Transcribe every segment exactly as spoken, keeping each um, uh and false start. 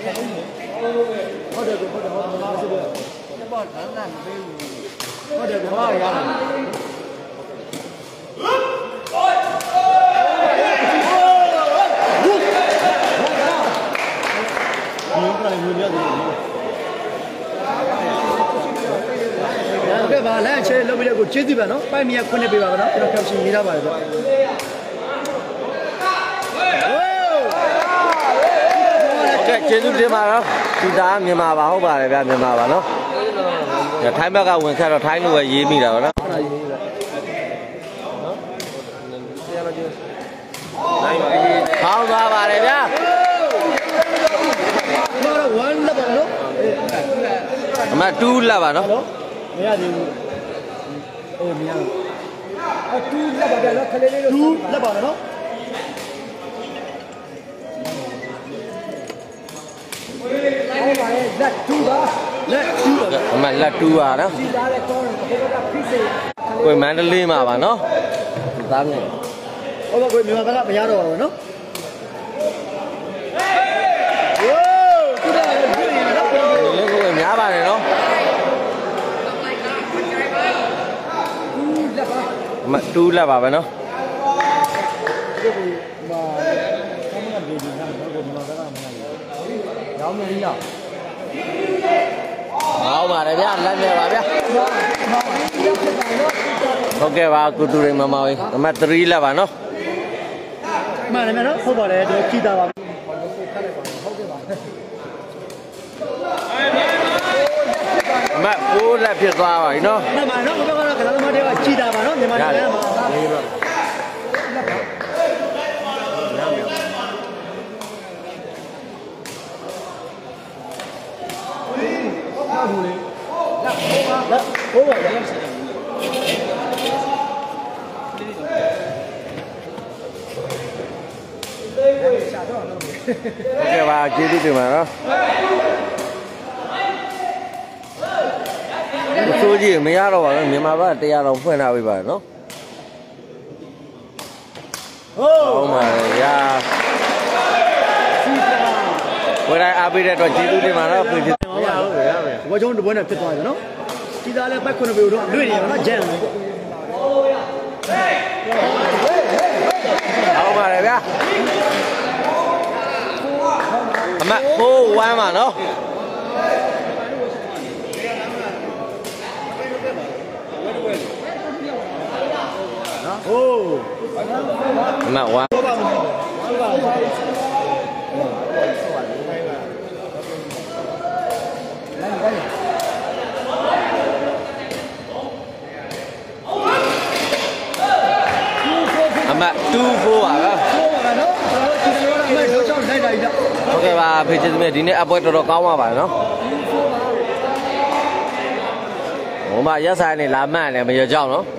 ဟုတ်တယ်ကိုဟုတ်တယ်ဟုတ်တယ်ဟုတ်တယ်ဒီဘောတန်းတန်းပေးဘူးဟုတ်တယ်ကိုဟာရအောင်ကဲ့ပါလဲချဲလုပ်ပြီးတော့ကိုကျေးဇူးပါနော်ပိုက်မီရခွင့်နေပေးပါတော့ကျွန်တော်ကြောက်ရှင်နေရပါတယ်ဗျကဲကျေးဇူးတင်ပါတော့ဒီသားမြန်မာပါဟုတ်ပါတယ်ဗျမြန်မာပါနော်ထိုင်းဘက်ကဝင်ခတ်တော့ထိုင်းလိုပဲရေးမိတာပါနော်ဟောင်းသွားပါတယ်ဗျာ one လက်ပါနော်အမtwoလက်ပါနော်မရသေးဘူးအေးမရဘူးအtwoလက်ပါဗျာနော်ခလေးလေးတို့twoလက်ပါနော်ဟုတ်ပါရဲ့လက်twoပါလက်twoပါအမလက်twoပါနော်ဒီသားလည်းကောင်းတယ်ဘယ်တော့ဖိစေကိုမန္တလေးမှာပါနော်ဒီသားနဲ့ဟုတ်ပါကိုမြန်မာဘက်ကမရတော့ပါဘူးနော်များပါတယ်နော်အမtwoလက်ပါပဲနော်ရောင်းနေရအောင်ပါတယ်ဗျာလက်နေပါဗျာဟုတ်ကဲ့ပါကုတူရိမမောင်အမthreeလက်ပါနော်မှန်တယ်နော်ဟုတ်ပါတယ်ကျွန်တော်ကြည့်တာပါအမfourလက်ဖြစ်သွားပါပြီနော်မှန်ပါနော်ဘယ်ကတော့ကစားသမားတွေကကြည်တာပါနော်မြန်မာနိုင်ငံမှာလက်ဟိုးပါလက်โอเคပါကျေးဇူးတင်ပါနော်ဆိုကြီးမရတော့ပါဘူးမြန်မာဘက်တရားတော်ဖွင့်ထားပေးပါနော်ဟုတ်ပါရာဝယ်တိုင်းအားပေးတဲ့အတွက်ကျေးဇူးတင်ပါနော်ပြင်ကျေးဇူးပါဟုတ်ရပါဝါချုံးတပွဲနဲ့ဖြစ်သွားတယ်နော်ဒီသားလည်းဘက်ခွန်းပေတော့လွင့်နေရနော်ဂျန်ဟုတ်ပါတယ်ဗျာအမfour oneပါနော်ဟိုးအမoneအမtwo fourပါဗျာဟုတ်ကဲ့ပါဖေချစ်သမီးဒီနေ့အပွဲတော်တော်ကောင်းပါပါနော်ဟိုမှာရက်ဆိုင်နေလာမှန်တယ်မရကြောက်နော်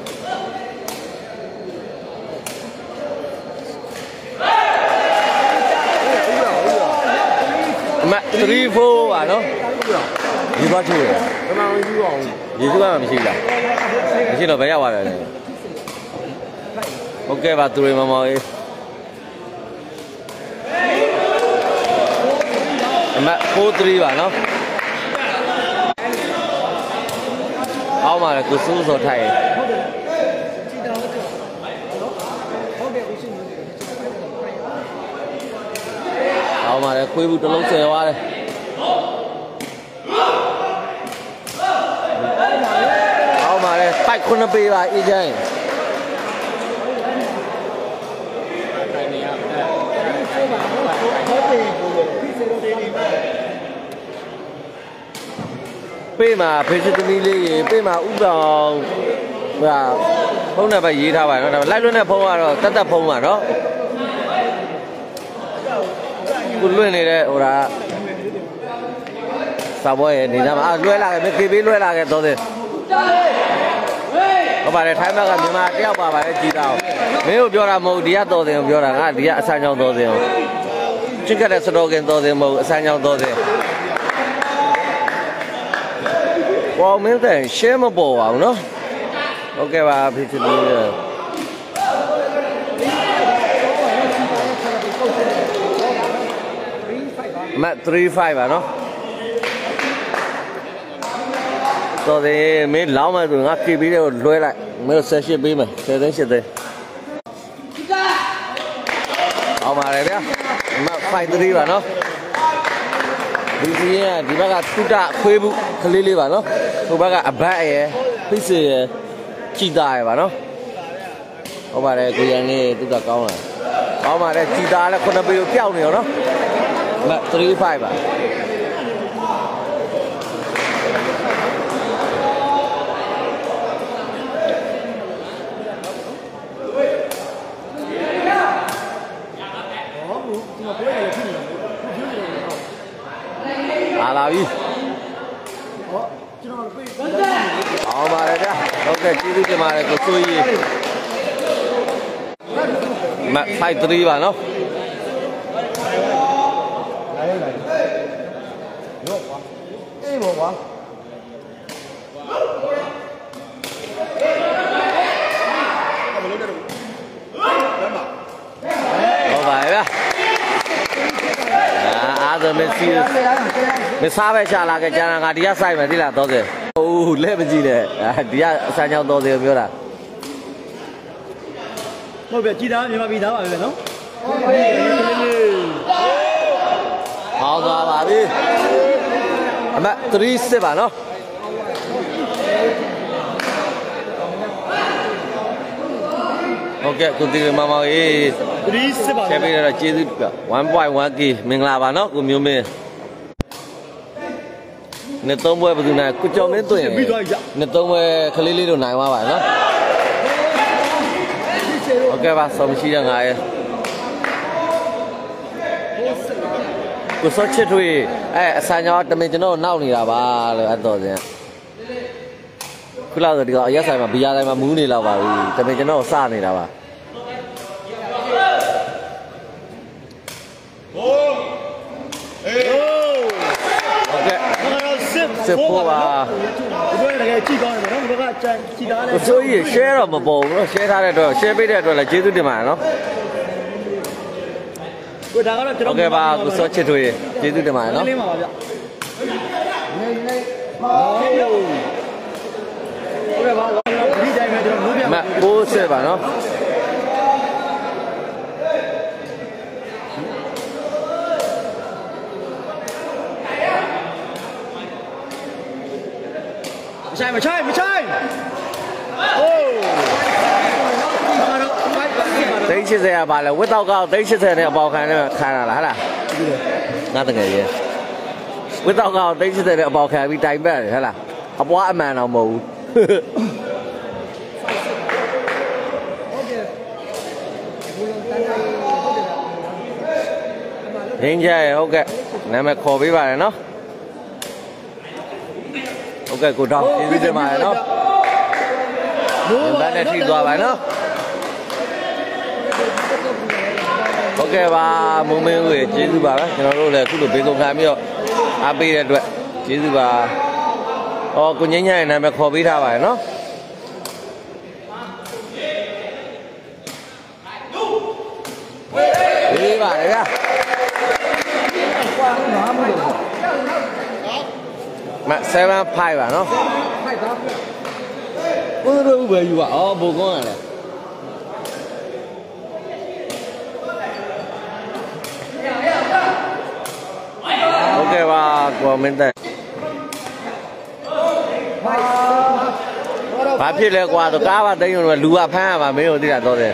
အမthree fourပါနော်ဒီဘာချိုးရဘယ်မှာဝင်ကြည့်အောင်ရေစုကမှမရှိလားမရှိတော့ဘယ်ရောက်သွားတယ်လဲဟုတ်ကဲ့ပါသူတွေမမောင်ရေးအမfour threeပါနော်အောက်မှာလည်းကိုစိုးစောထိုက်ရဲ့အောက်မှာလည်းခွေးဘူးတစ်လုံးဆယ်သွားတယ်အောက်မှာလည်းပိုက်ခုနှစ်ပေးပါအေးချမ်းပေးမှာဖေးစစ်သမီးလေးရေပေးမှာဥဆောင်ဟာဖုန်းနံပါတ်ရေးထားပါနော်ဒါပေမဲ့လိုက်လွှင့်တဲ့ဖုန်းကတော့တက်တက်ဖုန်းပါနော်ခုလွှင့်နေတဲ့ဟိုဒါစာပွဲနေကြမှာလွှဲလာခဲ့ကေပေးလွှဲလာခဲ့တော့တယ်ဟုတ်ပါတယ်ထိုင်းဘက်ကမြန်မာတယောက်ပါပါတယ်ကြည်တာမင်းတို့ပြောတာမဟုတ်ဒီကတော်တယ်ပြောတာငါဒီကအဆန်းချောင်းတော်တယ်ချစ်ကတဲ့စတော်ကင်တော်တယ်မဟုတ်အဆန်းချောင်းတော်တယ်ဝေါမင်းတဲ့ရှဲမပေါ်ပါဘူးနော်ဟုတ်ကဲ့ပါဖြစ်ဖြစ်လေးဟမှတ်three fiveပါနော်တော်တယ်မင်းလောင်းမယ်ဆိုငါကြည့်ပြီးတော့လွှဲလိုက်မင်းဆက်ရှစ်ပေးမယ်ဆယ်သိန်းရှစ်သိန်းအောင်ပါတယ်ဗျာမှတ်five threeပါနော်ဒီစီးရင်ဒီဘက်ကသုတခွေးဘူးကလေးလေးပါနော်ဟိုဘက်ကအဘတ်ရယ်ဖိစေရယ်ကြည်သားရယ်ပါနော်ဟုတ်ပါတယ်ကိုရန်လေးသုတကောင်းလာကောင်းပါတယ်ကြည်သားလည်းခုနှစ်ပေကိုပျောက်နေရောနော်မှတ်three fiveပါလာလာပြီဟောကျွန်တော်ပြေးအောင်ပါတယ်ဗျာဟုတ်ကဲ့ကျေးဇူးတင်ပါတယ်ကိုစိုးကြီးမတ်five threeပါနော်လာရလာရောကွာအေးဘောကွာဟုတ်ပါရဲ့ဗျာအားဆိုမစီမစားပဲရှာလာခဲ့ကျန်တာငါဒီကစိုက်မယ်ဒီလားတော့တယ်ဟိုးလက်မကြည့်နဲ့ဒီကအစမ်းချောင်းတော့တယ်ပြောတာဟုတ်ပြီကြည်သားမြန်မာပြည်သားပါပဲနော်ဟောသွားပါပြီအမthree sixပါနော်ဟုတ်ကဲ့ကိုတီမမောင်ရေး three sixပါချက်ပေးတော့ကျေးဇူးပြone point one k မင်္ဂလာပါနော်ကိုမျိုးမင်းနှစ်သုံးပွဲဘယ်သူနိုင်ကိုကျော်မင်းသွင်းနှစ်သုံးပွဲခလေးလေးတို့နိုင်သွားပါနော်ဟုတ်ကဲ့ပါဆောင်းရှိရငါရဲ့ကိုစောချစ်ထွေးအဲအဆန်ကြောတမင်ကျွန်တော်နောက်နေတာပါလို့အတော်စင်ခုလောက်ဆိုဒီကအရက်ဆိုင်မှာဘီယာဆိုင်မှာမူးနေလောက်ပါဘူးတမင်ကျွန်တော်စနေတာပါဟိုးအေးဟုတ်ကဲ့စစ်ဖို့ပါဒီဘက်ကတကယ်ကြည့်ကောင်းတယ်နော်ဒီဘက်ကကြိုင်ကြည့်သားတယ်ကိုစိုးကြီး share တော့မပေါ်ဘူးနော် share ထားတဲ့အတွက် share ပေးတဲ့အတွက်လည်းကျေးဇူးတင်ပါတယ်နော်ကိုဒါကတော့ကျွန်တော်ဟုတ်ကဲ့ပါကိုစောချစ်ထွေးကျေးဇူးတင်ပါတယ်နော်လေးပါပါဗျနေနေဟောဟုတ်ကဲ့ပါဒီတိုင်းမှာကျွန်တော်မိုးပြမကိုးဆက်ပါနော်မဆိုင်မဆိုင်မဆိုင်โอ้သိန်းeightyရပါလဲဝတ်တော့ကောက်သိန်းeightyနဲ့အပေါခံနဲ့ခံရလားဟလားငါတကယ်ရေဝတ်တော့ကောက်သိန်းeightyနဲ့အပေါခံပြီးတိုင်ပတ်တယ်ဟလားအပွားအမှန်တော့မဟုတ်ဘူးရင်းကြရဟုတ်ကဲ့နာမည်ခေါ်ပေးပါရနော်ဟုတ်ကဲ့ကိုတောင်းကျေးဇူးတင်ပါတယ်နော်ဘယ်နဲ့ထိသွားပါနော်ဟုတ်ကဲ့ပါမုံမင်းဦးရေကျေးဇူးပါပဲကျွန်တော်တို့လည်းအခုလိုဘေးကုန်ခံပြီးတော့အားပေးတဲ့အတွက်ကျေးဇူးပါဟောကိုငိမ့်ညရဲ့နာမည်ခေါ်ပေးထားပါတယ်နော်ပေးပါတယ်ဗျာမseven fiveပါနော်ဘယ်လိုပဲယူပါအော်ဘိုကွန်းရတယ်ဟုတ်ကဲ့ပါကိုမင်းတဲ့ဘာဖြစ်လဲကွာတော့ကားပါတိတ်ရုံတော့လူကဖမ်းရမှာမင်းတို့သိတာတော့တယ်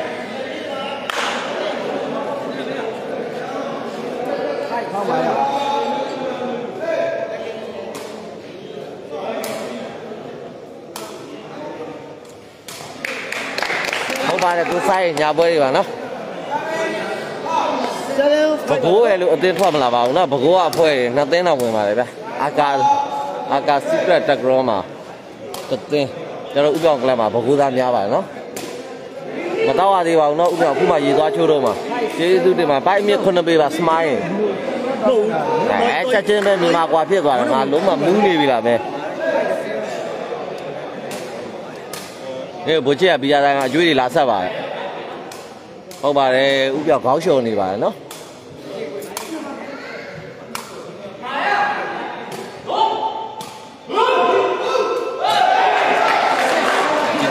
ဟုတ်ပါတယ်သူစားရင်ညာပွဲတွေပါနော်ဘကိုးရလို့အတင်းထွက်မလာပါဘူးနော်ဘကိုးကအဖွဲ့နှစ်သင်းတော့ဝင်ပါတယ်ဗျအာကာအာကာ secret တက်ဂရောမှာတစ်သင်းကျွန်တော်ဥပ္ပောင်ကလပ်မှာဘကိုးသားများပါတယ်နော်မတော့ရသေးပါဘူးနော်ဥပ္ပောင်အခုမှရေသွားချိုးတော့မှာကျေးဇူးတင်ပါပိုက်မြစ်ခုနှစ်ပေးပါစမိုင်းဟုတ်အဲချက်ချင်းပဲမြန်မာကွာဖြစ်သွားတယ်ငါလုံးဝမူးနေပြီလားမဲအေးဘိုးကြီးကဘီယာတိုင်းကအကျွေးတွေလာဆက်ပါတယ်ဟုတ်ပါတယ်ဥပ္ပောင်ခေါင်းရှုံနေပါတယ်နော်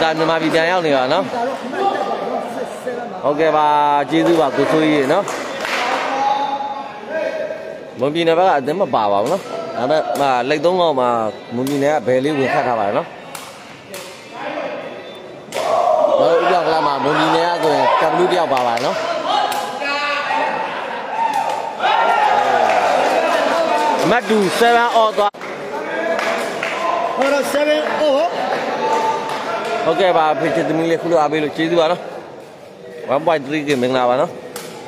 ကာမြန်မာပြည်ပြန်ရောက်နေပါနော်ဟုတ်ကဲ့ပါကျေးဇူးပါကိုဆိုးကြီးနော်မွန်ပြည်နယ်ဘက်ကအသင်းမပါပါဘူးနော်ဒါပေမဲ့လက်သုံးကောင်မှာမွန်ပြည်နယ်ကဘယ်လေးဝင်ခတ်ထားပါတယ်နော်တော့ဥပဒေကလာမှာမွန်ပြည်နယ်ကဆိုရင်ကပ်လူးတယောက်ပါပါတယ်နော်အမတ်တူsevenအော်သွားဟောတော့sevenအော်ဟုတ်ကဲ့ပါဖေချစ်သမီးလေးခုလိုအားပေးလို့ကျေးဇူးပါနော်one point threeကမင်္ဂလာပါနော်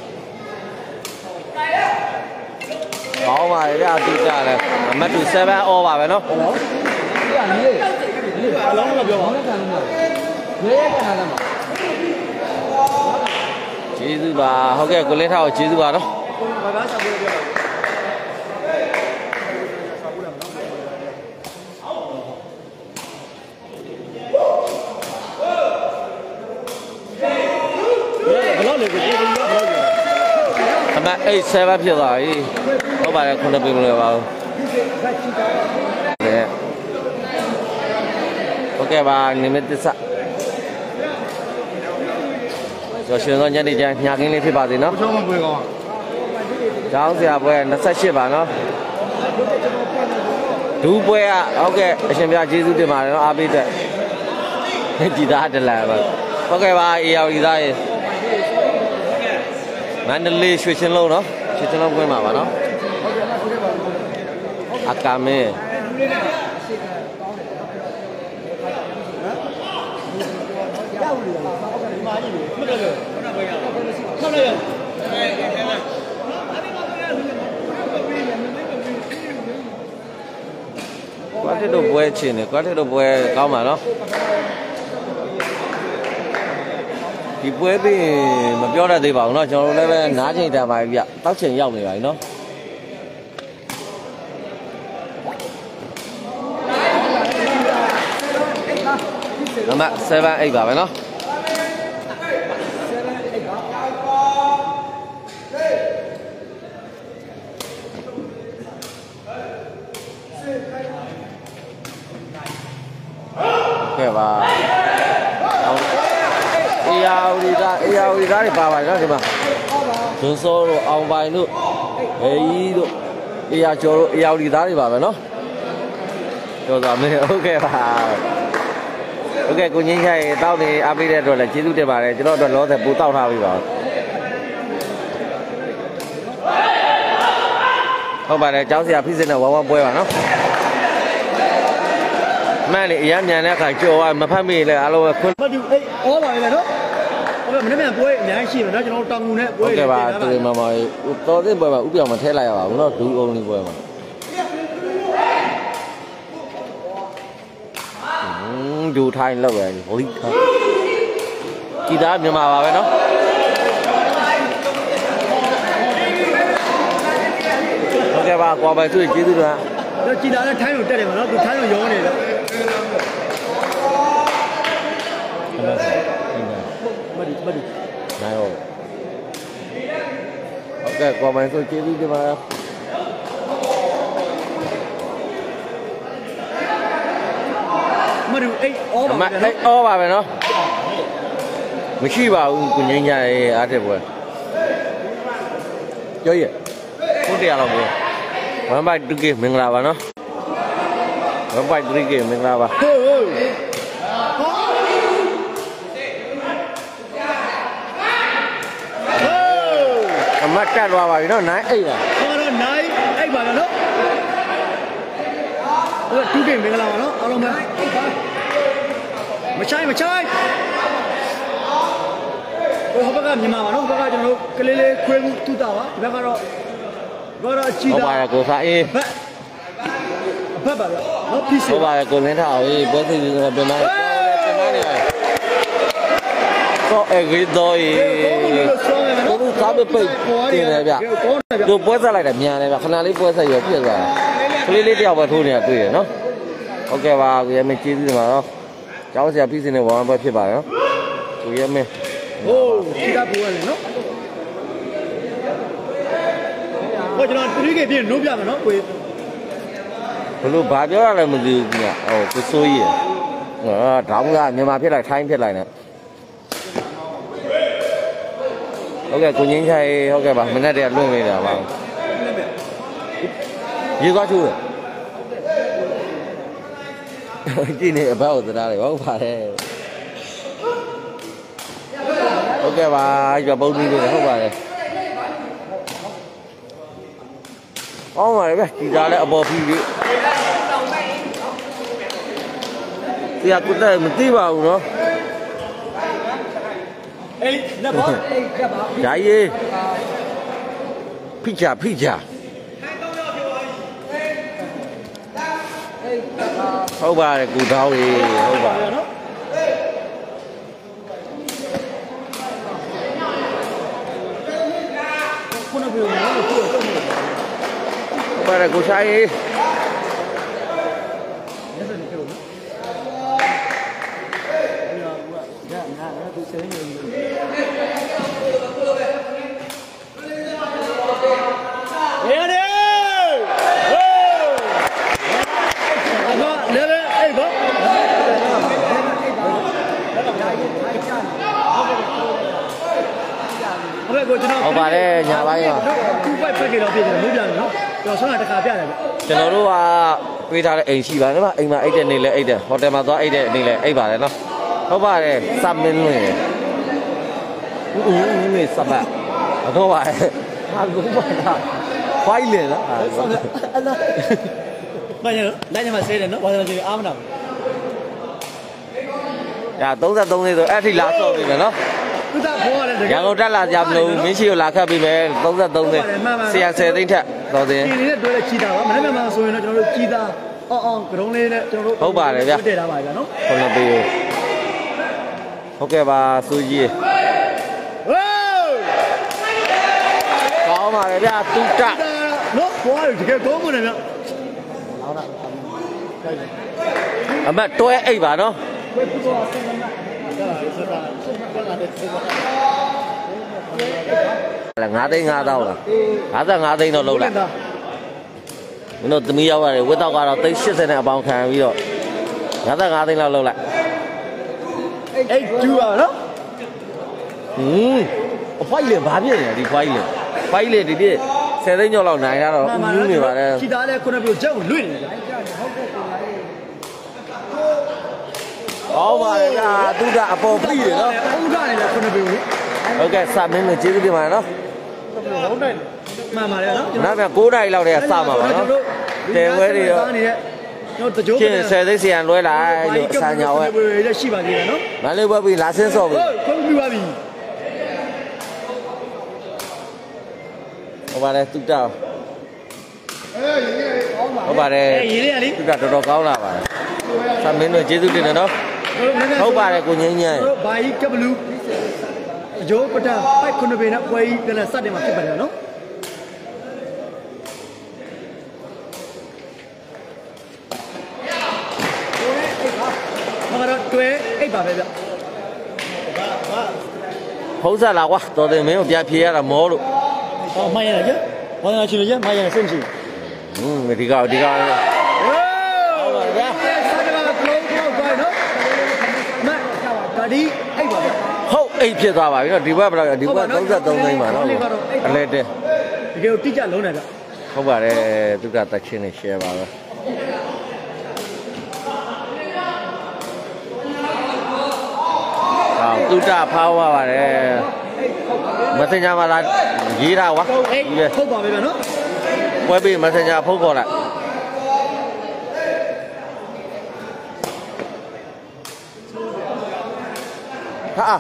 ကောင်းပါရဲ့အတူကြတယ်အမတ်တူsevenအော်ပါပဲနော်ဟုတ်လားဒီကလေးလေးအလောင်းတော့ပြောပါဦးကန်လို့ရဲရဲကန်လာမှာကျေးဇူးပါဟုတ်ကဲ့ကိုလင်းထားကိုကျေးဇူးပါနော်ဘာသာစာပြောပြောပါအမeight sevenဖြစ်သွားပြီဟုတ်ပါတယ်ခုနှစ်ပြီမလို့ပါဘူးဟုတ်ကဲ့ပါနိမိတ်သစ္စာကျော်ရှင်သောညနေကျရင်ညာကင်းလေးဖြစ်ပါစေနော်ချောင်းမပွဲကောင်းကျောင်းဆရာပွဲtwenty-eightပါနော်ဒူးပွဲကဟုတ်ကဲ့အရှင်ပြကျေးဇူးတင်ပါတယ်နော်အားပေးတဲ့ကြည်သားတလန်ပါဟုတ်ကဲ့ပါအေရောက်ဒီသားရေမန္တလေးရွှေချင်းလုံးနော်ရွှေချင်းလုံးကွင်းမှာပါနော်အကာမဲကွာတက်တော့ပွဲချင်းနေကွာတက်တော့ပွဲကောင်းပါနော်ဒီပွဲပြီးမပြောတတ်သေးပါဘူးเนาะကျွန်တော်တို့လည်းပဲနားချိန်တန်ပါပြီဗျတောက်ချိန်ရောက်နေပါပြီเนาะနံပါတ်seven eightပါပဲเนาะကဲပါအေယာဝီသားအေယာဝီသားတွေပါပါတယ်နော်ဒီမှာဇွန်စောတို့အောင်ပိုင်တို့အေးကြီးတို့အေယာကျော်တို့အေယာဝီသားတွေပါပဲနော်ကျော်သွားမယ်ဟုတ်ကဲ့ပါဟုတ်ကဲ့ကိုငင်းခိုင်တောက်နေအားပေးတဲ့အတွက်လည်းကျေးဇူးတင်ပါတယ်ကျွန်တော်တို့လောဆယ်ပူတောက်ထားပြီပါဟုတ်ပါတယ်ကျောင်းဆရာဖိစစ်နဲ့ဝါဝါပွဲပါနော်မှန်လေအရမ်းမြန်တဲ့အခါကြော်သွားမဖတ်မိလေအားလုံးခွန်းမတူအေးဩပါလေနော်ဟုတ်ကဲ့မနေ့ကပွဲအများကြီးရှိတယ်နော်ကျွန်တော်တောင်ငူနဲ့ပွဲဟုတ်ကဲ့ပါတူမမတော်တဲ့ပွဲမှာဥပြောင်မထဲလိုက်ရပါဘူးနော်ဒူးအောင်လေးပွဲမှာဟင်းဒူထိုင်းလောက်ရဟိုလိထားကြည်သားမြန်မာပါပဲနော်ဟုတ်ကဲ့ပါကွာပိုင်သူကျေးဇူးတော်တော့ကြည်သားနဲ့ထိုင်းလို့တက်တယ်မနော်သူထိုင်းလို့ရောနေတယ်မဒီမဒီနိုင်ဟုတ်ဟုတ်ကဲ့ကွာမိုင်းဆိုကျေးဇူးတင်ပါမဒီအေးအော်ပါပဲအေးအော်ပါပဲနော်မရှိပါဘူးကိုငင်းကြရဲ့အားတဲ့ပွဲကြောက်ရဟုတ်တယ်alorsပွဲone by two k မင်္ဂလာပါနော်one by three k မင်္ဂလာပါအမတ်တက်သွားပါပြီနော်nine eightလားဟောတော့nine eightပါနော်ဟိုtwo k မင်္ဂလာပါနော်အားလုံးပဲမချိုင်းမချိုင်းဟိုဘက်ကမြန်မာပါနော်ဘက်ကကျွန်တော်တို့ကလေးလေးခွေးမှုတူတာပါဒီဘက်ကတော့ဘာတော့အချီတာဟုတ်ပါရဲ့ကိုစားအေးဘက်ပါဗျနော်ဖြီးစီဟုတ်ပါရဲ့ကိုလင်းထားအေးပွဲစီစီဆိုပြန်မပြန်မနေပါတော့အဂီတော့အေးတို့စားမပိတ်တင်တယ်ဗျတို့ပွဲဆက်လိုက်တယ်မြန်တယ်ဗျခဏလေးပွဲဆက်ရပြည့်သွားကလေးလေးတယောက်ပဲထိုးနေတာတွေ့ရနော်ဟုတ်ကဲ့ပါကိုရမင်းကျေးဇူးတင်ပါတော့ကျောင်းဆရာဖြီးစီနဲ့ဝမ်းပွဲဖြစ်ပါရောကိုရမင်းဟိုးခိတာပူရတယ်နော်ဟိုကျွန်တော်three kပြည့်နိုးပြမယ်နော်ကိုဘလို့ဘာပြောရလဲမသိဘူးခင်ဗျဟိုကိုစိုးကြီးထောင်းကမြန်မာဖြစ်လိုက်ထိုင်းဖြစ်လိုက်နဲ့ဟုတ်ကဲ့ကိုငင်းချိုင်ဟုတ်ကဲ့ပါမနေ့တည်းလွင့်နေတာပါရေသွားချိုးတယ်ကြည့်နေအဘောက်သသားတွေဟုတ်ပါတယ်ဟုတ်ကဲ့ပါကြပုံပြီးနေဟုတ်ပါတယ်အောင်းပါလေဗျဒီသားလည်းအပေါ်ပြီးပြီတရားကုတ်မသိပါဘူးနော်အေးလက်ပါအေးလက်ပါဂျာကြီးဖိချာဖိချာဟုတ်ပါတယ်ကူတောင်းကြီးဟုတ်ပါနော်ခုနကပြောနေလို့ပြောတော့ဟုတ်ပါတယ်ကိုချိုင်းကြီးဟုတ်ပါတယ်ညာပိုင်းပါသူ့ပိုက်ဖက်ကြတော့ပြည့်တယ်မိုးပြန်နော်ကျွန်တော်ဆွမ်းတာတစ်ခါပြတယ်ဗျကျွန်တော်တို့ကပေးထားတဲ့အိမ်ရှိပါတယ်ဗျအိမ်မှာအိတ်တဲ့နေလဲအိတ်တယ်ဟိုတယ်မှာသွားအိတ်တဲ့နေလဲအိတ်ပါတယ်နော်ဟုတ်ပါတယ်စမင်းလွင်ဦးဦးဦးနေစပတ်တော့ပါဟာလုံးပါလားဖိုင်လေလားအလားဘာလဲလိုက်ညမှာဆဲတယ်နော်ဘာလို့ကြည့်အားမနာဘူးညာသုံးသုံးလေးဆိုအဲ့ထိလာဆော့ပြီမယ်နော်သူကဘောရတယ်ရန်ကုန်တက်လာကြမလို့မင်းရှိကိုလာခတ်ပြီးမယ်သုံးသုံးသိန်းဆရာဆယ်သိန်းထက်တော်သေးဒီနေ့တွေ့လဲကြီးတာပါမနေ့ကမှဆိုရင်တော့ကျွန်တော်တို့ကြီးတာအော်အော်ကရုံးလေးနဲ့ကျွန်တော်တို့ဟုတ်ပါတယ်ဗျတက်တာပါဗျာနော်ခုနပေးဟုတ်ကဲ့ပါစူကြီးဟိုးကောင်းပါလေဗျာတူတနော်ဘောရတကယ်ကောင်းမနေဗျာဟောတာအမတ်တွဲအိတ်ပါနော်ဝေးပူတော့ဆင်းနေတာငါးသိန်းငါးသောင်းလားငါးငါးသိန်းတော့လုံးလိုက်မင်းတို့သမီးရောက်ရတယ်ဝက်တော့ကတော့သိန်း၈၀နဲ့အပေါင်းခံပြီးတော့ငါးငါးသိန်းလောက်လုံးလိုက်အေးကျူပါနော်ဟင်းအဖိုက်လေဘာဖြစ်နေလဲဒီဖိုက်လေဖိုက်လေဒီပြည့်ဆယ်သိန်းကျော်လောက်နိုင်ရတော့ဥညူးနေပါလေခြေသားလဲခုနပြောချက်ကိုလွင့်နေတယ်ဟုတ်ကဲ့ဟောပါလေကသူကအပေါ်ပြီးတယ်နော်ဥဒနေလဲခုနပြောလေဟုတ်ကဲ့စမင်းနဲ့ကျေးဇူးတင်ပါတယ်နော်ဟုတ်တယ်မှန်ပါတယ်နော်နောက်ပြန်၉နာရီလောက်တည်းကစမှာပါနော်တဲဝဲတွေရောကျွန်တော်တကြိုးကျင်းဆယ်သိန်းစီယံလွဲလိုက်လို့ဆာညာဝဲရှိပါသေးတယ်နော်မလေးဘွဲပြီးလာဆင်းစော့ပြီဟုတ်ပြီပါပြီဟုတ်ပါတယ်သူတောက်ဟုတ်ပါတယ်ရေးရလေသူကတော်တော်ကောင်းလာပါတယ်စမင်းတို့ကျေးဇူးတင်တယ်နော်ဟုတ်ပါတယ်ကိုငင်းငင်းဘာကြီးကဘလူးဂျိုးပတာပိုက်ခုနပေနဲ့ပွဲကြီးပြန်စတင်မှာဖြစ်ပါတယ်နော်မကတော့တွဲအိတ်ပါပဲဗျဟုတ်စားလားကွာတော်တယ်မင်းကိုပြန်ဖြေရတာမောလို့ဟောမှန်ရတယ်ကြဘာသာချင်လို့ကြမှန်ရတယ်စိတ်မရှိဟင်းဒီကောင်ဒီကောင်ဟုတ်ပါဗျာဆက်ကြပါကလုံးပေါက်သွားနော်မဒါဒီအိတ်ပါဗျဟုတ်အိတ်ဖြစ်သွားပါပြီနော်ဒီဘက်ဘယ်လောက်ဒီဘက်သုံးသုံးသိန်းပါနော်အလဲတဲ့တကယ်တိကျလုံးတယ်ဗျဟုတ်ပါတယ်သူကတက်ချင်းနဲ့ share ပါပဲဟောသူတဖောက်ပါပါတယ်Messenger မှာလာရေးတာကွာထုတ်ပါပဲဗျနော်ပွဲပြီး Messenger ဖုန်းခေါ်လိုက်ဟာ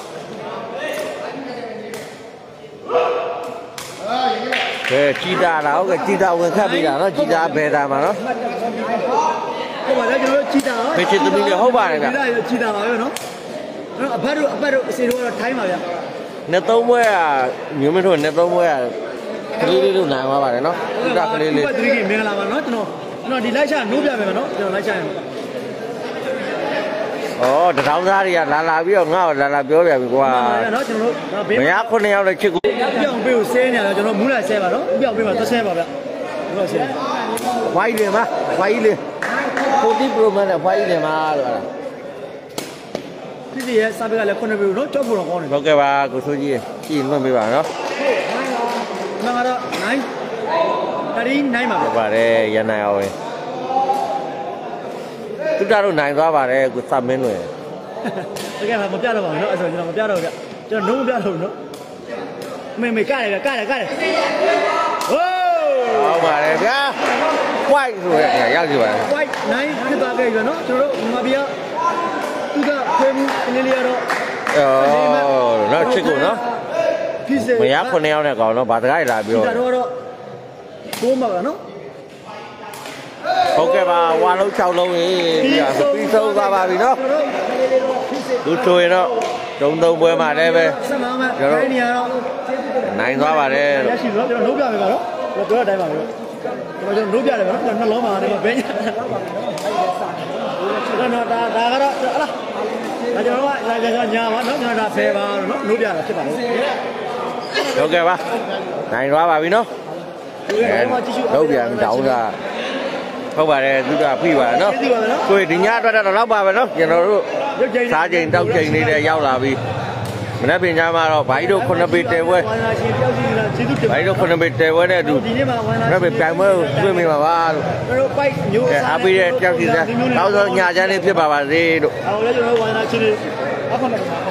ကဲကြည်တာလားဟုတ်ကဲ့ကြည်တာဝင်ခတ်ပြီးတာနော်ကြည်တာဘယ်တာမှာနော်ဟုတ်ပါလေကျွန်တော်တို့ကြည်တာဖေချစ်သမီးလေးဟုတ်ပါတယ်ဗျကြည်တာပါပဲနော်အဘတ်တို့အဘတ်တို့အစီတို့ကတော့ထိုင်းပါဗျနှစ်သုံးပွဲကမျိုးမင်းတို့နှစ်သုံးပွဲကကလေးလေးတို့နိုင်သွားပါတယ်နော်သူကကလေးလေးသူကသတိကြီးမင်္ဂလာပါနော်ကျွန်တော်ကျွန်တော်ဒီလိုက်ချနိုးပြမယ်နော်ကျွန်တော်လိုက်ချရမယ်ဩတထောင်သားတွေကလာလာပြီးတော့ငါ့ကိုလာလာပြောပြပြီကွာနော်ကျွန်တော်တို့မရခုနှစ်ယောက်လည်းချစ်ကိုပြောင်းပေးကိုဆဲနေတယ်ကျွန်တော်မူးလာဆဲပါနော်ပြောင်းပေးပါသဆဲပါဗျဘယ်လိုဆဲဝိုင်းတယ်မှာဝိုင်းလေဖိုတီပရိုမန်နဲ့ဝိုင်းတယ်မှာလို့ဖြစ်စီရဲ့စာပေကလည်းခုနှစ်ပြီနော်ကြောက်ဖို့တော့ကောင်းတယ်ဟုတ်ကဲ့ပါကိုဆိုကြီးကြည့်လွှင့်ပေးပါနော်ငါကတော့nine thirty nineပါဟုတ်ပါတယ်ရန်နိုင်အောင်ဝင်သူတို့တော့နိုင်သွားပါတယ်ကိုစမင်းလွင်တကယ်မပြတော့ပါဘူးနော်အဲ့ဆိုကျွန်တော်မပြတော့ဘူးကျွန်တော်လုံးမပြတော့ဘူးနော်မေမေကရတယ်ကရတယ်ကရတယ်ဟိုးဟုတ်ပါတယ်ဗျာ white ဆိုရရရောက်ကြပါ white nine ဖြစ်သွားခဲ့ပြီနော်ကျွန်တော်တို့မြန်မာပြည်ကသူကဖေးမှုအနေလေးရတော့အော်နော်ချစ်ကိုနော်ဖြစ်စေမရခုနှစ်ယောက်နဲ့ကောင်နော်ဗာတကားလာပြီးတော့ဒါတော့တော့ဘိုးမှာကနော်ဟုတ်ကဲ့ပါဝါလုံး၆လုံးကြီးပြီးဆုံးသွားပါပြီနော်သူဆိုရင်တော့ဒုံသုံးပွဲမှာလည်းပဲဆက်မှာမယ်ခိုင်းနေရတော့နိုင်သွားပါတယ်ရရှိတော့ကျွန်တော်နှုတ်ပြမယ်ပါနော်ကျွန်တော်ပြောတဲ့အတိုင်းပါပဲကျွန်တော်ကျွန်တော်နှုတ်ပြတယ်ပါနော်ကျွန်တော်နှလုံးမှာတယ်ဘယ်ညာကျွန်တော်ဒါဒါကတော့ဟလားဒါကျွန်တော်ကလာကြညာပါနော်ကျွန်တော်ဒါဆယ်ပါနော်နှုတ်ပြတာဖြစ်ပါလို့ဟုတ်ကဲ့ပါနိုင်သွားပါပြီနော်ဟုတ်ပြန်တောင်းတာဟုတ်ပါတယ်သူကဖိပါနော်ကိုဒီညအတွက်တော့တော့ပါပဲနော်ကျွန်တော်တို့စားချိန်တောက်ချိန်လေးတွေရောက်လာပြီမနေ့ပင်ညမှာတော့ဘိုင်းတို့ခုနှစ်ပေတဲပွဲဝါနာရှင်တယောက်စီကကျေးဇူးတင်ဘိုင်းတို့ခုနှစ်ပေတဲပွဲနဲ့အတူဒီနေ့မှာဝါနာမနေ့ပင်ပြိုင်ပွဲကိုတွေ့မိမှာပါလို့ကျွန်တော်ပိုက်မျိုးအဲအားပေးတဲ့တယောက်စီစားနောက်ဆိုညချမ်းလေးဖြစ်ပါပါစေလို့အော်လည်းကျွန်တော်ဝါနာရှင်လေးအခုမှ